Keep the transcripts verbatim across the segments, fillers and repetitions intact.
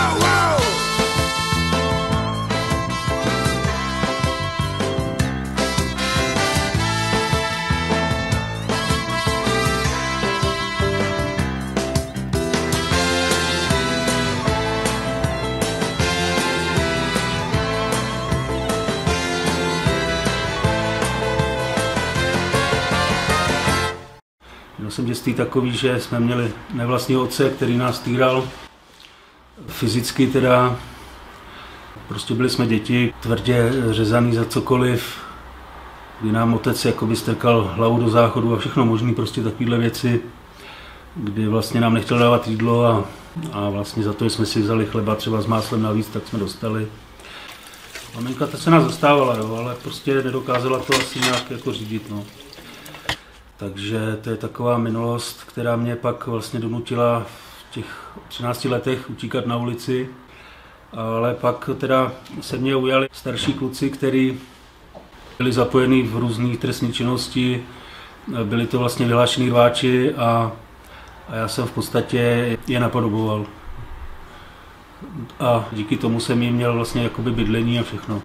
Měl jsem dětství takový, že jsme měli nevlastního otce, který nás týral fyzicky teda. Prostě byli jsme děti, tvrdě řezaný za cokoliv, kdy nám otec jakoby strkal hlavu do záchodu a všechno možné, prostě takovéhle věci, kdy vlastně nám nechtěl dávat jídlo a, a vlastně za to, že jsme si vzali chleba třeba s máslem navíc, tak jsme dostali. Maminka ta se nás zastávala, jo, ale prostě nedokázala to asi nějak jako řídit. No. Takže to je taková minulost, která mě pak vlastně donutila v těch třinácti letech utíkat na ulici. Ale pak teda se mě ujali starší kluci, kteří byli zapojeni v různé trestné činnosti. Byli to vlastně vyhlášení rváči a, a já jsem v podstatě je napodoboval. A díky tomu jsem jim měl vlastně jakoby bydlení a všechno.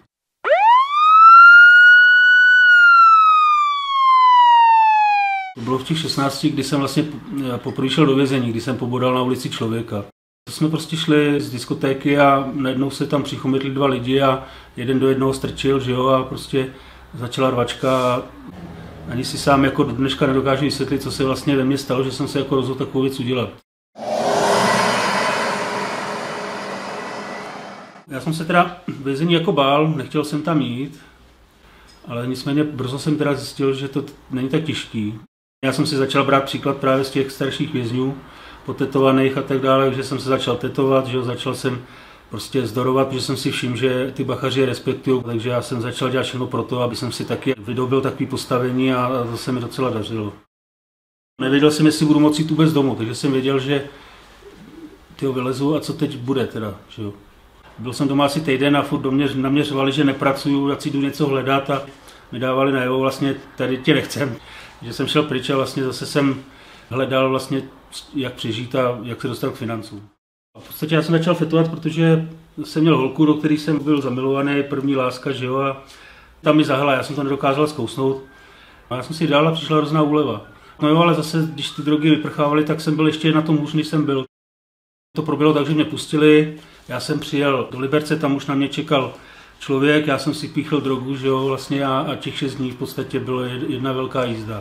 To bylo v těch šestnácti, kdy jsem vlastně poprvé šel do vězení, kdy jsem pobodal na ulici člověka. To jsme prostě šli z diskotéky a najednou se tam přichomítli dva lidi a jeden do jednoho strčil, že jo, a prostě začala rvačka a ani si sám jako do dneška nedokážu vysvětlit, co se vlastně ve mně stalo, že jsem se jako rozhodl takovou věc udělat. Já jsem se teda vězení jako bál, nechtěl jsem tam jít, ale nicméně brzo jsem teda zjistil, že to není tak těžký. Já jsem si začal brát příklad právě z těch starších vězňů, potetovaných a tak dále, že jsem se začal tetovat, že začal jsem prostě zdorovat, protože jsem si všiml, že ty bachaři je respektují, takže já jsem začal dělat všechno pro to, aby jsem si taky vydobil takové postavení a to se mi docela dařilo. Nevěděl jsem, jestli budu moci jít vůbec domů, takže jsem věděl, že tyho vylezu a co teď bude teda, že jo. Byl jsem doma asi týden a furt do mě, na mě řvali, že nepracuju, ať si jdu něco hledat a mi dávali najevo, vlastně tady tě nechcem. Že jsem šel pryč a vlastně zase jsem hledal vlastně, jak přežít a jak se dostat k financům. A v podstatě já jsem začal fetovat, protože jsem měl holku, do který jsem byl zamilovaný, první láska, že jo, a tam mi zahla, já jsem to nedokázal zkousnout. A já jsem si dal a přišla hrozná úleva. No jo, ale zase, když ty drogy vyprchávaly, tak jsem byl ještě na tom hůř, než jsem byl. To proběhlo tak, že mě pustili, já jsem přijel do Liberce, tam už na mě čekal člověk, já jsem si píchl drogu, že jo, vlastně a, a těch šest dní v podstatě bylo jedna velká jízda.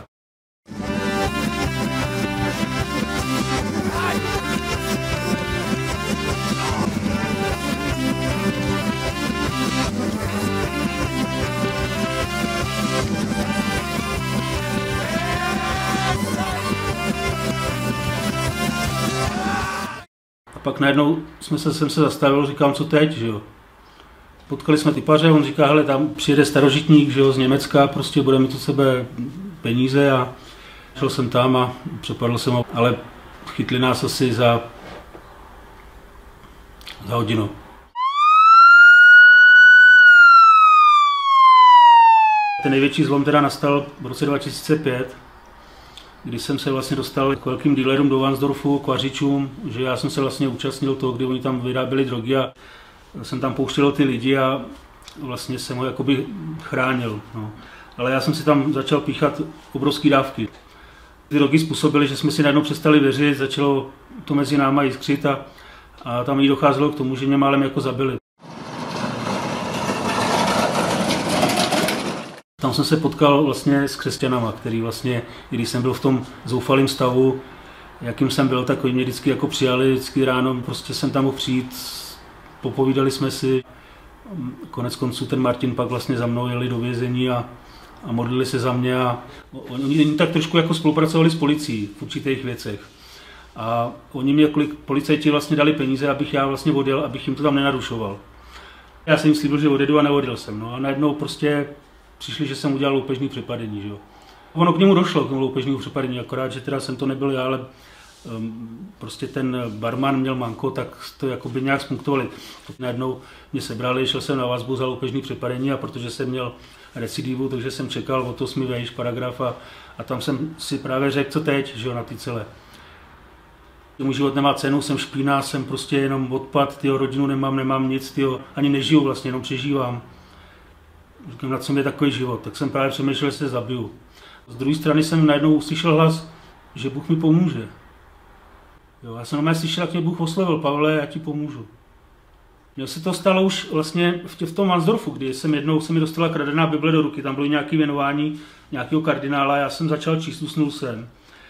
A pak najednou jsme se, jsem se zastavil, říkám, co teď, že jo. Potkali jsme typaře, on říká, hele, tam přijede starožitník, že jo, z Německa, prostě bude mít od sebe peníze a šel jsem tam a přepadl jsem ho, ale chytli nás asi za, za hodinu. Ten největší zlom teda nastal v roce dva tisíce pět, kdy jsem se vlastně dostal k velkým dealerům do Varnsdorfu, k vařičům, že já jsem se vlastně účastnil toho, kdy oni tam vyráběli drogy a jsem tam pouštěl ty lidi a vlastně jsem ho jakoby chránil. No. Ale já jsem si tam začal píchat obrovské dávky. Ty drogy způsobily, že jsme si najednou přestali věřit, začalo to mezi náma jiskřit a, a tam jí docházelo k tomu, že mě málem jako zabili. Tam jsem se potkal vlastně s křesťanama, který vlastně, když jsem byl v tom zoufalém stavu, jakým jsem byl, tak oni mě vždycky jako přijali, vždycky ráno prostě jsem tam mohl přijít, popovídali jsme si. Konec konců ten Martin pak vlastně za mnou jeli do vězení a, a modlili se za mě a oni tak trošku jako spolupracovali s policií v určitých věcech. A oni mě, kolik policajti vlastně dali peníze, abych já vlastně odjel, abych jim to tam nenarušoval. Já jsem jim slíbil, že odjedu a neodjel jsem. No a najednou prostě přišli, že jsem udělal loupežný přepadení, že jo. Ono k němu došlo, k tomu loupežnému přepadení, akorát, že teda jsem to nebyl já, ale um, prostě ten barman měl manko, tak to jakoby nějak spunktovali. Najednou mě sebrali, šel jsem na vazbu za loupežný přepadení a protože jsem měl recidivu, takže jsem čekal o to smí paragraf a, a tam jsem si právě řekl, co teď, že jo, na ty celé. Můj život nemá cenu, jsem špína, jsem prostě jenom odpad, tyjo, rodinu nemám, nemám nic, tyjo, ani nežiju vlastně, jenom přežívám. Říkám, na co mi je takový život, tak jsem právě přemýšlel, že se zabiju. Z druhé strany jsem najednou uslyšel hlas, že Bůh mi pomůže. Jo, já jsem normálně slyšel, jak mě Bůh oslovil, Pavle, já ti pomůžu. Mně se to stalo už vlastně v tom Mansdorfu, kdy jsem jednou, se mi dostala kradená Bible do ruky, tam bylo nějaké věnování nějakého kardinála, já jsem začal číst, usnul jsem.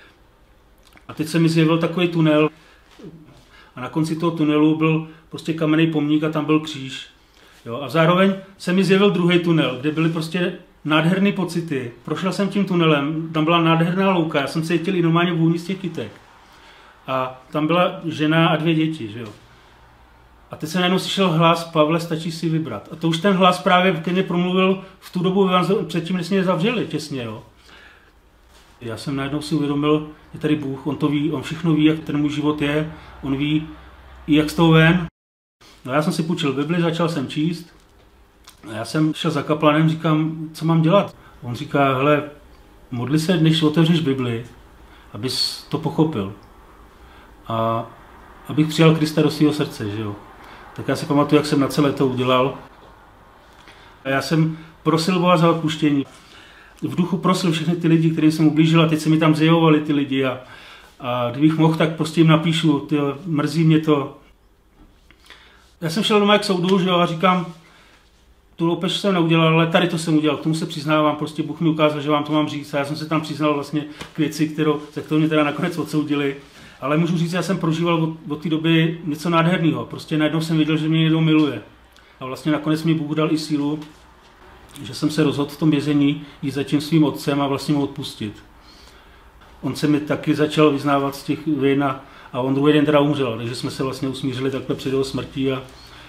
A teď se mi zjevil takový tunel a na konci toho tunelu byl prostě kamenný pomník a tam byl kříž. Jo, a zároveň se mi zjevil druhý tunel, kde byly prostě nádherné pocity. Prošel jsem tím tunelem, tam byla nádherná louka, já jsem cítil i normálně vůni z těch kytek. A tam byla žena a dvě děti, že jo. A teď jsem najednou slyšel hlas, Pavle, stačí si vybrat. A to už ten hlas právě ke mně promluvil v tu dobu předtím, než mě zavřeli těsně, jo. Já jsem najednou si uvědomil, že tady Bůh, on to ví, on všechno ví, jak ten můj život je, on ví i jak z toho ven. No já jsem si půjčil Bibli, začal jsem číst. A já jsem šel za kaplanem, říkám, co mám dělat? On říká, hele, modli se, než otevřeš Bibli, abys to pochopil. A abych přijal Krista do svého srdce, že jo. Tak já si pamatuju, jak jsem na celé to udělal. A já jsem prosil Boha za odpuštění. V duchu prosil všechny ty lidi, kterým jsem ublížil, a teď se mi tam zjevovali ty lidi. A, a kdybych mohl, tak prostě jim napíšu, tyjo, mrzí mě to. Já jsem šel doma k soudu, že jo, a říkám, tu loupež jsem neudělal, ale tady to jsem udělal, k tomu se přiznávám, prostě Bůh mi ukázal, že vám to mám říct. A já jsem se tam přiznal vlastně k věci, kterou, za kterou mě teda nakonec odsoudili. Ale můžu říct, já jsem prožíval od, od té doby něco nádherného. Prostě najednou jsem viděl, že mě někdo miluje. A vlastně nakonec mi Bůh dal i sílu, že jsem se rozhodl v tom vězení jít za tím svým otcem a vlastně mu odpustit. On se mi taky začal vyznávat z těch vin a, a on druhý den teda umřel, takže jsme se vlastně usmířili takhle před jeho smrtí. A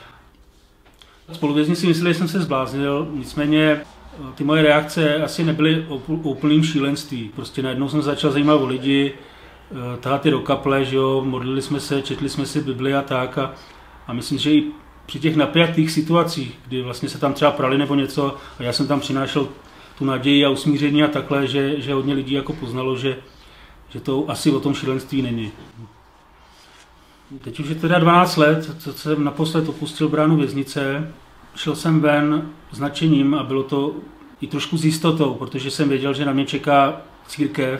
spoluvězni si mysleli, že jsem se zbláznil, nicméně ty moje reakce asi nebyly o úplným šílenství. Prostě najednou jsem začal zajímat o lidi, tahat je do kaple, že jo, modlili jsme se, četli jsme si Bibli a tak. A, a myslím, že i při těch napjatých situacích, kdy vlastně se tam třeba prali nebo něco, a já jsem tam přinášel tu naději a usmíření a takhle, že, že hodně lidí jako poznalo, že, že to asi o tom šílenství není. Teď už je teda dvanáct let, co jsem naposled opustil bránu věznice. Šel jsem ven s nadšením a bylo to i trošku s jistotou, protože jsem věděl, že na mě čeká církev.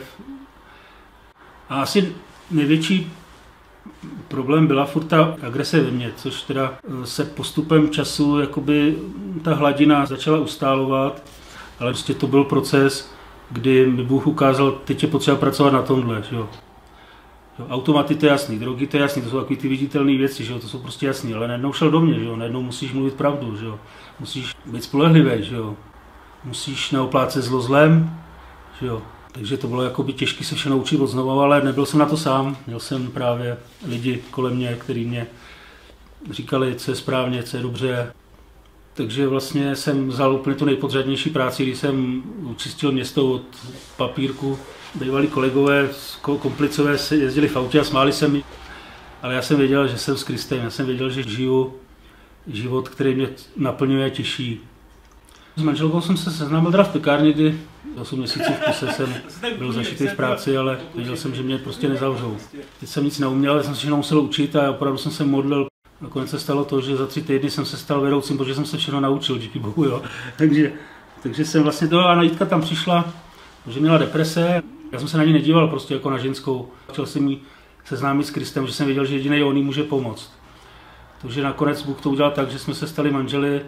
A asi největší problém byla furt ta agrese ve mně, což teda se postupem času jakoby ta hladina začala ustálovat, ale prostě to byl proces, kdy mi Bůh ukázal, teď je potřeba pracovat na tomhle. Že jo. Automaty to je jasný, drogy to je jasný, to jsou takové ty viditelné věci, že jo, to jsou prostě jasný, ale najednou šel do mě, že jo, najednou musíš mluvit pravdu, že jo, musíš být spolehlivý, že jo, musíš neoplácet zlo zlem, že jo. Takže to bylo jakoby těžké se vše naučit od znovu, ale nebyl jsem na to sám. Měl jsem právě lidi kolem mě, kteří mě říkali, co je správně, co je dobře. Takže vlastně jsem vzal úplně tu nejpodřadnější práci, když jsem učistil město od papírku. Bývalí kolegové, komplicové jezdili v autě a smáli se mi. Ale já jsem věděl, že jsem s Kristem, já jsem věděl, že žiju život, který mě naplňuje a těší. S manželkou jsem se seznámil teda v pekárně, kdy osm měsíců v kuse jsem byl zašitý v práci, ale věděl jsem, že mě prostě nezavřou. Teď jsem nic neuměl, já jsem se všechno musel učit a opravdu jsem se modlil. Nakonec se stalo to, že za tři týdny jsem se stal vedoucím, protože jsem se všechno naučil, díky Bohu, jo. Takže, takže jsem vlastně do a Jitka tam přišla, že měla deprese. Já jsem se na ní nedíval prostě jako na ženskou. Chtěl jsem jí seznámit s Kristem, že jsem věděl, že jediný on jí může pomoct. Takže nakonec Bůh to udělal tak, že jsme se stali manželi.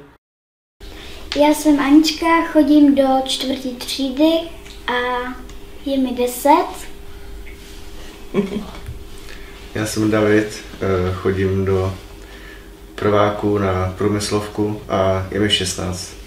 Já jsem Anička, chodím do čtvrtý třídy a je mi deset. Já jsem David, chodím do prváku na průmyslovku a je mi šestnáct.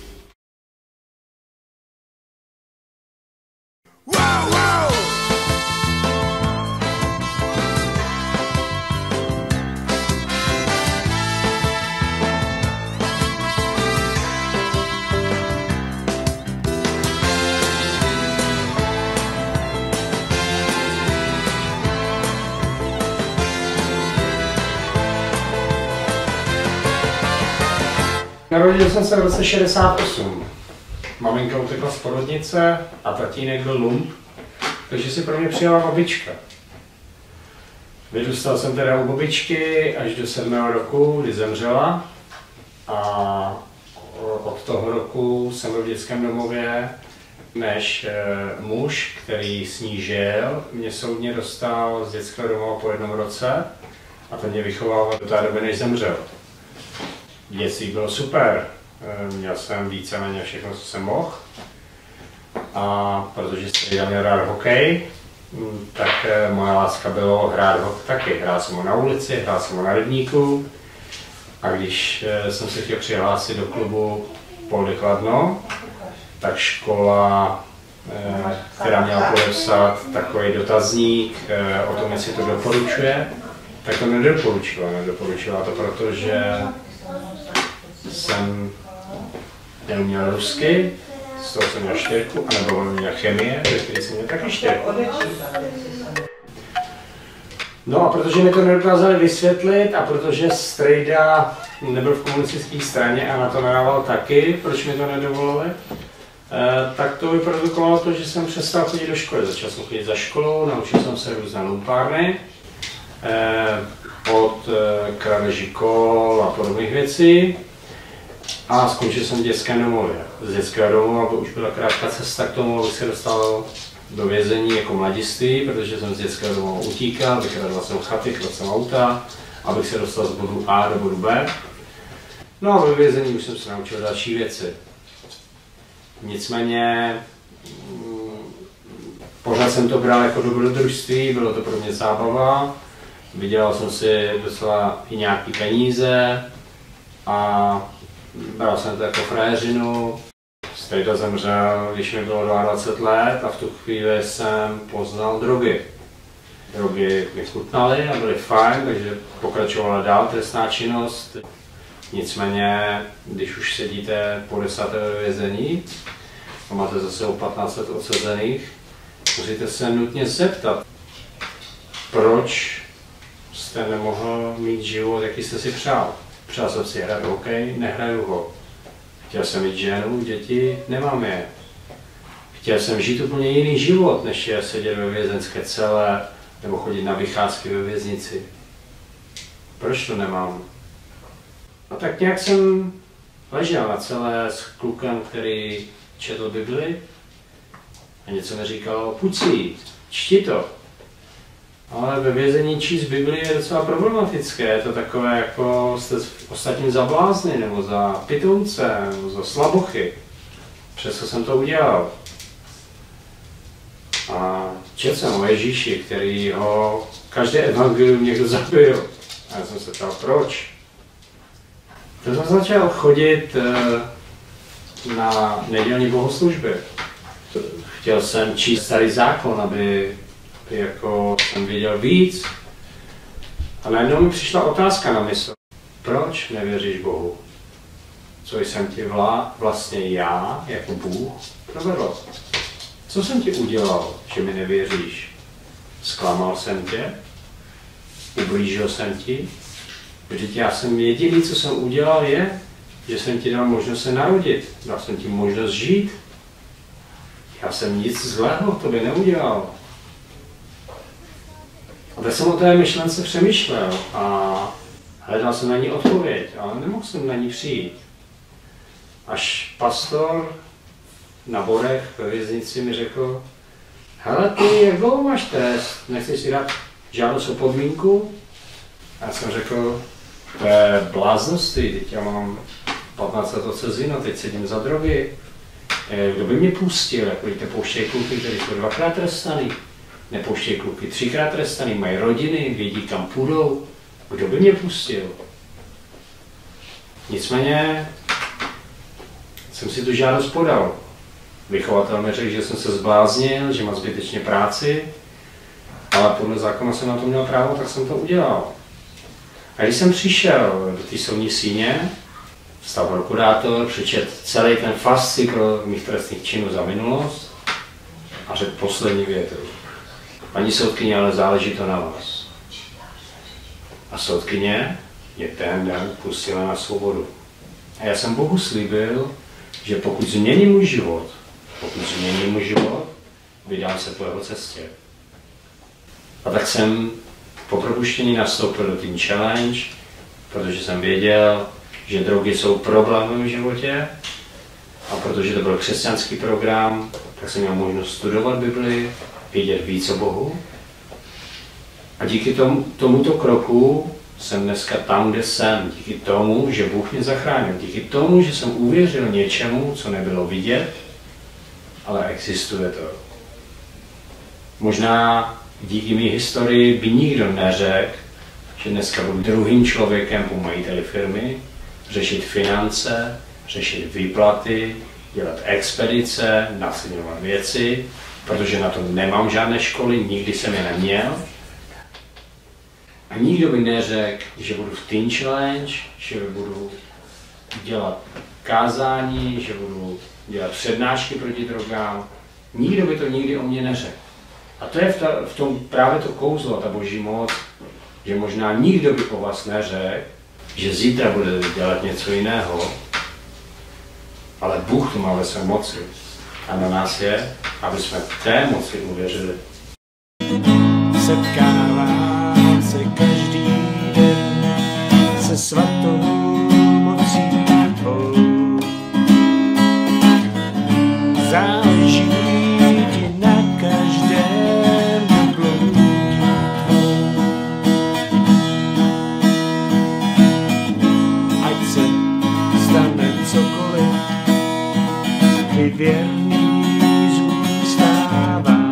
Narodil jsem se v roce šedesát osm. Maminka utekla z porodnice a tatínek byl lump, takže si pro mě přijela babička. Vyrůstal jsem teda u babičky až do sedmého roku, kdy zemřela. A od toho roku jsem byl v dětském domově, než muž, který s ní žil, mě soudně dostal z dětského domova po jednom roce a ten mě vychovával do té doby, než zemřel. Dětství bylo super, měl jsem víceméně všechno, co jsem mohl. A protože jsem měl rád hokej, tak moje láska bylo hrát hokej taky. Hrál jsem ho na ulici, hrál jsem ho na rybníku. A když jsem se chtěl přihlásit do klubu Poldy Kladno, tak škola, která měla podepsat takový dotazník o tom, jestli to doporučuje, tak to nedoporučila. Nedoporučila to proto, že jsem neuměl rusky, z toho jsem měl čtyřku, anebo měl chemie, ze které jsem měl taky čtyřku. No a protože mi to nedokázali vysvětlit a protože strejda nebyl v komunistické straně a na to nadával taky, proč mi to nedovolili, eh, tak to vyprodukovalo to, že jsem přestal chodit do školy. Začal jsem chodit za školou, naučil jsem se různé lumpárny, eh, od eh, krádeží kol a podobných věcí a skončil jsem v dětském domově. Z dětského domova už byla krátká cesta k tomu, abych se dostal do vězení jako mladiství, protože jsem z dětského domova utíkal, vykradl jsem chaty, kradl jsem auta, abych se dostal z bodu A do bodu B. No a ve vězení už jsem se naučil další věci. Nicméně pořád jsem to bral jako dobrodružství, bylo to pro mě zábava, vydělal jsem si docela i nějaký peníze a bral jsem to jako frajeřinu. Strejda zemřel, když mi bylo dvacet dva let a v tu chvíli jsem poznal drogy. Drogy mi chutnaly a byly fajn, takže pokračovala dál trestná činnost. Nicméně, když už sedíte po desáté ve vězení a máte zase o patnáct let odsezených, musíte se nutně zeptat, proč jste nemohl mít život, jaký jste si přál. Přál jsem si hrát hokej, nehraju ho. Chtěl jsem mít ženu, děti, nemám je. Chtěl jsem žít úplně jiný život, než je sedět ve vězenské cele nebo chodit na vycházky ve věznici. Proč to nemám? A tak nějak jsem ležel na celé s klukem, který četl Bibli a něco mi říkal, půjď si jít, čti to. Ale ve vězení číst Bibli je docela problematické, je to takové, jako jste ostatním za blázny, nebo za pitomce, nebo za slabochy. Přesto jsem to udělal. A četl jsem o Ježíši, který ho každé evangelium někdo zabil. A já jsem se ptal, proč? To jsem začal chodit na nedělní bohoslužby. Chtěl jsem číst starý zákon, aby jako jsem viděl víc. A najednou mi přišla otázka na mysl. Proč nevěříš Bohu? Co jsem ti vla, vlastně já, jako Bůh, provedl? Co jsem ti udělal, že mi nevěříš? Zklamal jsem tě? Ublížil jsem ti? Vždyť já jsem jediný, co jsem udělal, je, že jsem ti dal možnost se narodit. Dal jsem ti možnost žít. Já jsem nic zlého tobě neudělal. A tak jsem o té myšlence přemýšlel a hledal jsem na ní odpověď, ale nemohl jsem na ní přijít. Až pastor na Borech ve věznici mi řekl, hele ty, jak dlouho máš trest, nechceš si dát žádost o podmínku? A já jsem řekl, to je bláznosti, teď já mám patnáct let odsezeno, teď sedím za drogy. Kdo by mě pustil, jako víte, pouštějí kluky, kteří jsou dvakrát trestaný. Nepouštějí kluky třikrát trestaný, mají rodiny, vědí, kam půjdou. Kdo by mě pustil? Nicméně jsem si tu žádost podal. Vychovatel mi řekl, že jsem se zbláznil, že mám zbytečně práci, ale podle zákona jsem na to měl právo, tak jsem to udělal. A když jsem přišel do té soudní síně, vstal prokurátor, přečet celý ten fascikl mých trestných činů za minulost a řekl poslední větu. Paní soudkyně, ale záleží to na vás. A soudkyně mě ten den pustila na svobodu. A já jsem Bohu slíbil, že pokud změní můj život, pokud změní můj život, vydám se po jeho cestě. A tak jsem Po propuštění nastoupil do Teen Challenge, protože jsem věděl, že drogy jsou problémem v životě a protože to byl křesťanský program, tak jsem měl možnost studovat Bibli, vědět víc o Bohu. A díky tomu, tomuto kroku jsem dneska tam, kde jsem. Díky tomu, že Bůh mě zachránil. Díky tomu, že jsem uvěřil něčemu, co nebylo vidět, ale existuje to. Možná díky mé historii by nikdo neřekl, že dneska budu druhým člověkem po majiteli firmy, řešit finance, řešit výplaty, dělat expedice, nasilňovat věci, protože na to nemám žádné školy, nikdy jsem je neměl. A nikdo by neřekl, že budu v Teen Challenge, že budu dělat kázání, že budu dělat přednášky proti drogám. Nikdo by to nikdy o mě neřekl. A to je v, ta, v tom právě to kouzlo, ta boží moc, že možná nikdo by o vás neřekl, že zítra budete dělat něco jiného, ale Bůh to má ve své moci. A na nás je, aby jsme té moci uvěřili. Setkávám se každý den se svatou mocí tvou. Záleží ti na každém dubloutí tvou. Ať se stane cokoliv, ty věrný zůstáváš.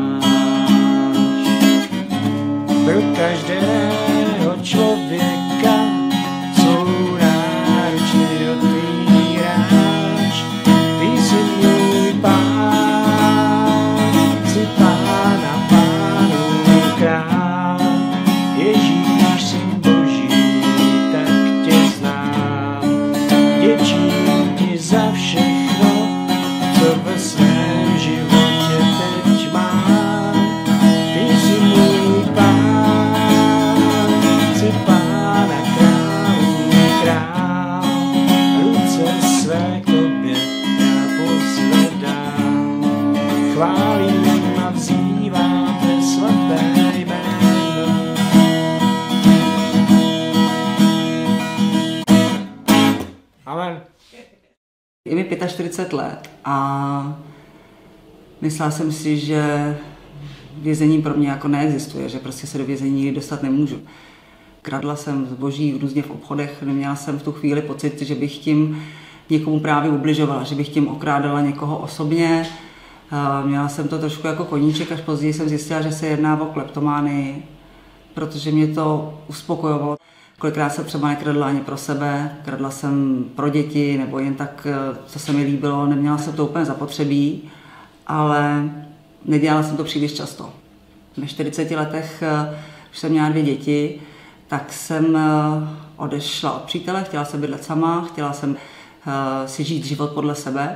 Pro každého člověka svou náručně otvíráš. Ty jsi můj pán, jsi pán a pánů král. Ježíš, syn Boží, tak tě znám. Děčím ti za všechno, co ve svém životě teď mám. Ty jsi můj pán, jsi pán a králů král. Ruce své k tobě já pozvedám. Chválím a vzývám tvé svaté jméno. Amen. Je mi čtyřicet pět let a myslela jsem si, že vězení pro mě jako neexistuje, že prostě se do vězení nikdy dostat nemůžu. Kradla jsem zboží různě v obchodech, neměla jsem v tu chvíli pocit, že bych tím někomu právě ubližovala, že bych tím okrádala někoho osobně. Měla jsem to trošku jako koníček, až později jsem zjistila, že se jedná o kleptománii, protože mě to uspokojovalo. Kolikrát jsem třeba nekradla ani pro sebe, kradla jsem pro děti nebo jen tak, co se mi líbilo, neměla jsem to úplně zapotřebí, ale nedělala jsem to příliš často. Ve čtyřiceti letech, když jsem měla dvě děti, tak jsem odešla od přítele, chtěla jsem bydlet sama, chtěla jsem si žít život podle sebe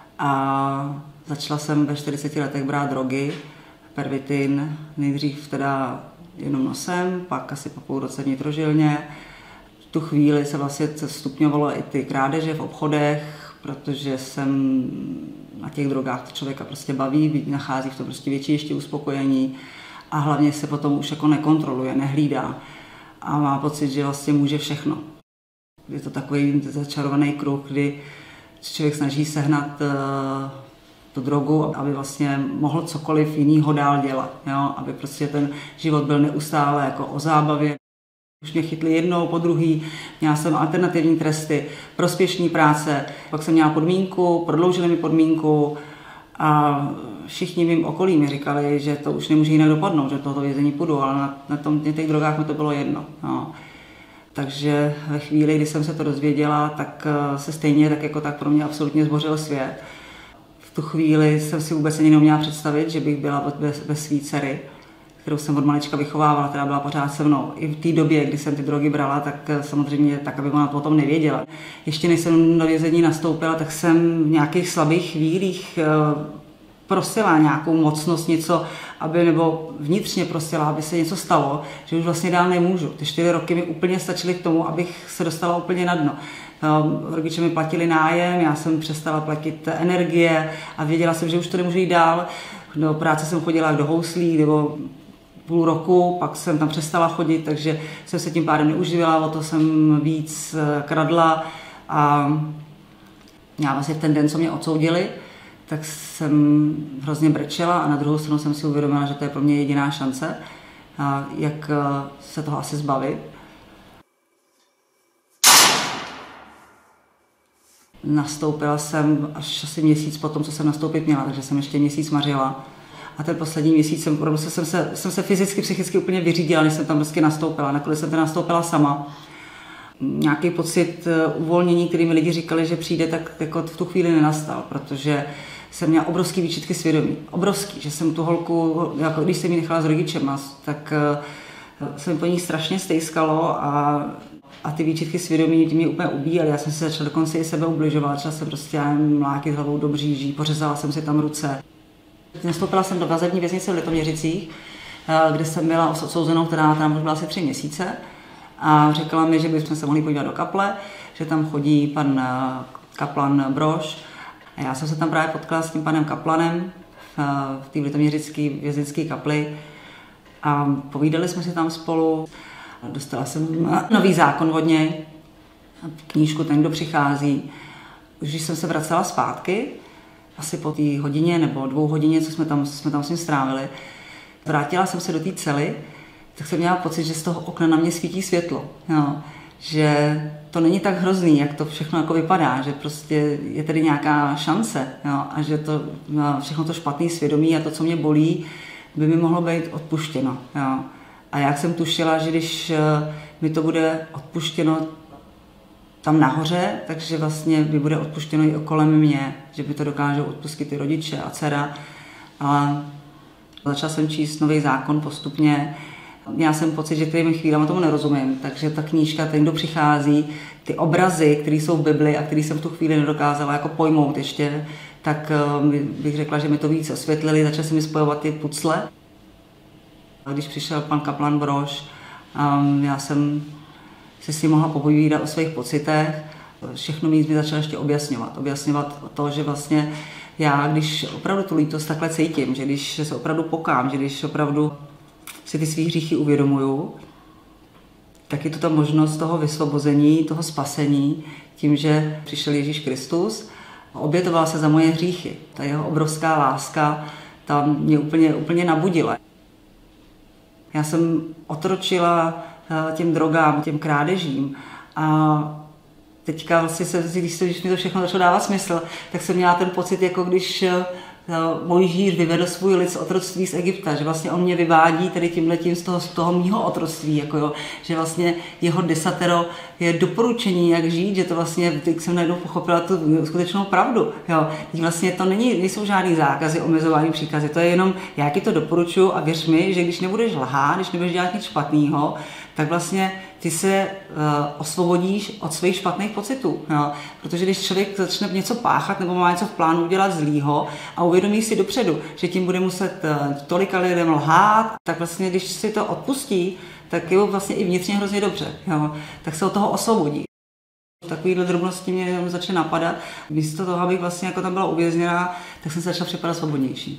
a začala jsem ve čtyřiceti letech brát drogy, pervitin, nejdřív teda jenom nosem, pak asi po půl roce vnitrožilně. V tu chvíli se vlastně stupňovalo i ty krádeže v obchodech, protože jsem na těch drogách to člověka prostě baví, nachází v tom prostě větší ještě uspokojení a hlavně se potom už jako nekontroluje, nehlídá a má pocit, že vlastně může všechno. Je to takový začarovaný kruh, kdy člověk snaží sehnat uh, tu drogu, aby vlastně mohl cokoliv jinýho dál dělat, jo? Aby prostě ten život byl neustále jako o zábavě. Už mě chytli jednou, po druhý, měla jsem alternativní tresty, prospěšní práce, pak jsem měla podmínku, prodloužili mi podmínku a všichni mým okolí mi říkali, že to už nemůže jinak dopadnout, že tohoto vězení půjdu, ale na, na tom, těch drogách mi to bylo jedno. Jo. Takže ve chvíli, kdy jsem se to dozvěděla, tak se stejně tak jako tak pro mě absolutně zbořil svět. V tu chvíli jsem si vůbec ani neuměla představit, že bych byla bez, bez svý dcery, kterou jsem od malička vychovávala, která byla pořád se mnou. I v té době, kdy jsem ty drogy brala, tak samozřejmě tak, aby ona o tom nevěděla. Ještě než jsem do vězení nastoupila, tak jsem v nějakých slabých chvílích prosila nějakou mocnost, něco, aby, nebo vnitřně prosila, aby se něco stalo, že už vlastně dál nemůžu. Ty čtyři roky mi úplně stačily k tomu, abych se dostala úplně na dno. Rodiče mi platili nájem, já jsem přestala platit energie a věděla jsem, že už to nemůžu jít dál. Do práce jsem chodila do houslí, nebo půl roku, pak jsem tam přestala chodit, takže jsem se tím pádem neuživila, o to jsem víc kradla a já vlastně v ten den, co mě odsoudili, tak jsem hrozně brečela a na druhou stranu jsem si uvědomila, že to je pro mě jediná šance, jak se toho asi zbavit. Nastoupila jsem až asi měsíc po tom, co jsem nastoupit měla, takže jsem ještě měsíc mařila. A ten poslední měsíc jsem, opravdu jsem, se, jsem se fyzicky, psychicky úplně vyřídila, než jsem tam prostě nastoupila. Nakonec jsem to nastoupila sama. Nějaký pocit uvolnění, který mi lidi říkali, že přijde, tak jako v tu chvíli nenastal, protože jsem měla obrovský výčitky svědomí. Obrovský, že jsem tu holku, jako když jsem ji nechala s rodičema, tak se mi po ní strašně stejskalo a A ty výčitky svědomí mě úplně ubíjaly. Já jsem si začala dokonce i sebe ubližovat. Začala jsem prostě mlátit hlavou do bříží, pořezala jsem si tam ruce. Nastoupila jsem do vazební věznice v Litoměřicích, kde jsem byla odsouzenou, která tam už byla asi tři měsíce. A říkala mi, že bychom se mohli podívat do kaple, že tam chodí pan kaplan Brož. A já jsem se tam právě potkala s tím panem kaplanem v té litoměřické věznické kapli. A povídali jsme si tam spolu. Dostala jsem nový zákon od něj, knížku Ten, kdo přichází. Už když jsem se vracela zpátky, asi po té hodině nebo dvou hodině, co jsme tam, jsme tam s ním strávili, vrátila jsem se do té cely, tak jsem měla pocit, že z toho okna na mě svítí světlo. Jo. Že to není tak hrozný, jak to všechno jako vypadá, že prostě je tady nějaká šance, jo, a že to všechno to špatné svědomí a to, co mě bolí, by mi mohlo být odpuštěno. Jo. A jak jsem tušila, že když mi to bude odpuštěno tam nahoře, takže vlastně mi bude odpuštěno i kolem mě, že by to dokážou odpustit ty rodiče a dcera. A začala jsem číst nový zákon postupně. Měla jsem pocit, že těmi chvílemi tomu nerozumím, takže ta knížka Ten, kdo přichází, ty obrazy, které jsou v Bibli a které jsem v tu chvíli nedokázala jako pojmout ještě, tak bych řekla, že mi to víc osvětlili, začala se mi spojovat ty pucle. A když přišel pan kaplan Brož, um, já jsem si s ním mohla popovídat o svých pocitech. Všechno mi začal ještě objasňovat. Objasňovat to, že vlastně já, když opravdu tu lítost takhle cítím, že když se opravdu pokam, že když opravdu si ty svý hříchy uvědomuju, tak je to ta možnost toho vysvobození, toho spasení, tím, že přišel Ježíš Kristus a obětoval se za moje hříchy. Ta jeho obrovská láska tam mě úplně, úplně nabudila. Já jsem otročila těm drogám, těm krádežím a teďka vlastně se, když, když mi to všechno začalo dávat smysl, tak jsem měla ten pocit, jako když Mojžíš vyvedl svůj lid z otroctví z Egypta, že vlastně on mě vyvádí tady tímhletím z toho, z toho mýho otroctví, jako jo, že vlastně jeho desatero je doporučení, jak žít, že to vlastně, teď jsem najednou pochopila tu skutečnou pravdu, jo. Teď vlastně to není, nejsou žádný zákazy, omezování, příkazy, to je jenom, já ti to doporučuji a věř mi, že když nebudeš lhát, když nebudeš dělat nic špatného, tak vlastně ty se uh, osvobodíš od svých špatných pocitů. Jo? Protože když člověk začne něco páchat nebo má něco v plánu udělat zlýho a uvědomí si dopředu, že tím bude muset uh, tolika lidem lhát, tak vlastně když si to odpustí, tak je vlastně i vnitřně hrozně dobře. Jo? Tak se od toho osvobodí. Takovýhle drobnosti mě začne napadat. Místo toho, abych vlastně jako tam byla uvězněná, tak jsem se začala připadat svobodnější.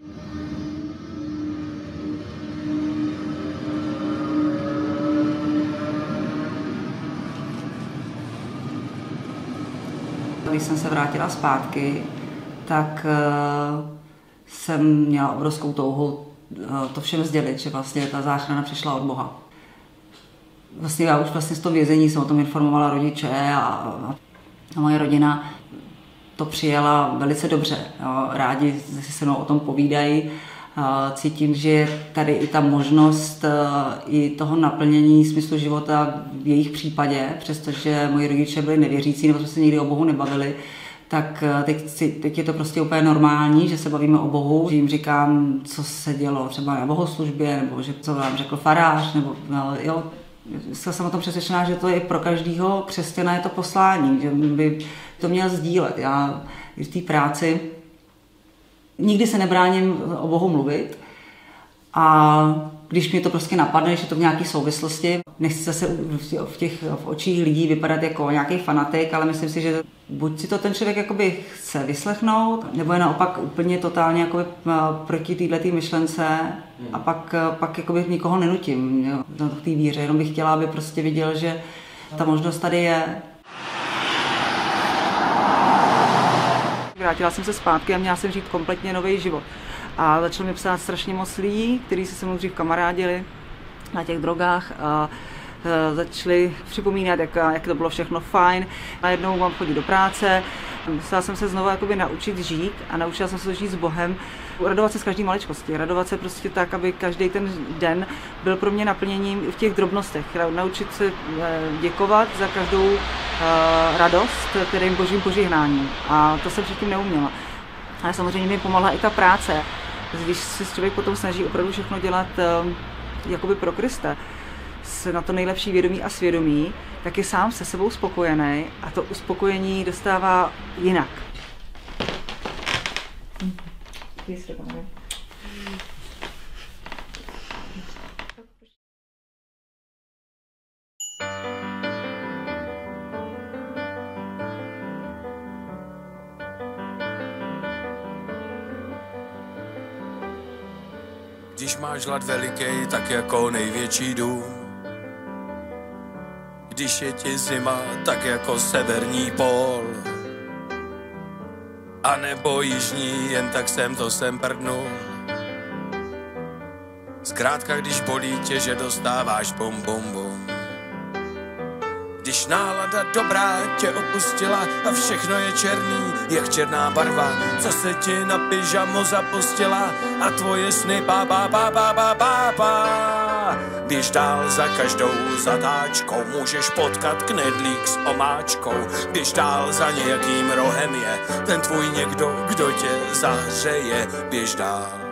Když jsem se vrátila zpátky, tak uh, jsem měla obrovskou touhu uh, to všem sdělit, že vlastně ta záchrana přišla od Boha. Vlastně já už vlastně z toho vězení jsem o tom informovala rodiče a, a, a moje rodina to přijala velice dobře. Jo. Rádi si se mnou o tom povídají. Cítím, že je tady i ta možnost i toho naplnění smyslu života v jejich případě, přestože moji rodiče byli nevěřící nebo jsme se nikdy o Bohu nebavili, tak teď, teď je to prostě úplně normální, že se bavíme o Bohu, že jim říkám, co se dělo třeba na bohoslužbě, nebo že co vám řekl farář, nebo jo, jsem o tom přesvědčená, že to je pro každého křesťana je to poslání, že by to měl sdílet. Já v té práci nikdy se nebráním o Bohu mluvit a když mě to prostě napadne, že to v nějaké souvislosti, nechci zase v těch v očích lidí vypadat jako nějaký fanatik, ale myslím si, že buď si to ten člověk jakoby chce vyslechnout, nebo je naopak úplně totálně jakoby proti této myšlence a pak, pak jakoby nikoho nenutím do té víře, jenom bych chtěla, aby prostě viděl, že ta možnost tady je. Vrátila jsem se zpátky a měla jsem žít kompletně nový život. A začalo mi psát strašně moc lidí, kteří se se mnou dřív kamarádili na těch drogách a začali připomínat, jak, jak to bylo všechno fajn. Najednou mám chodit do práce. Musela jsem se znovu jakoby naučit žít a naučila jsem se žít s Bohem. Radovat se z každé maličkosti, radovat se prostě tak, aby každý ten den byl pro mě naplněním v těch drobnostech. Naučit se děkovat za každou radost, kterým božím požehnáním. A to jsem předtím neuměla. Ale samozřejmě mi pomohla i ta práce. Když se člověk potom snaží opravdu všechno dělat jakoby pro Krista, na to nejlepší vědomí a svědomí, tak je sám se sebou spokojený a to uspokojení dostává jinak. Když máš hlad veliký, tak jako největší dům. Když je ti zima, tak jako severní pól. A nebo jižní, jen tak sem to sem prdnul. Zkrátka, když bolí tě, že dostáváš bum bum bum. Když nálada dobrá tě opustila a všechno je černý, jak černá barva, co se ti na pyžamo zapustila a tvoje sny ba ba ba ba ba ba ba. Běž dál za každou zatáčkou, můžeš potkat knedlík s omáčkou. Běž dál za nějakým rohem je ten tvůj někdo, kdo tě zahřeje. Běž dál.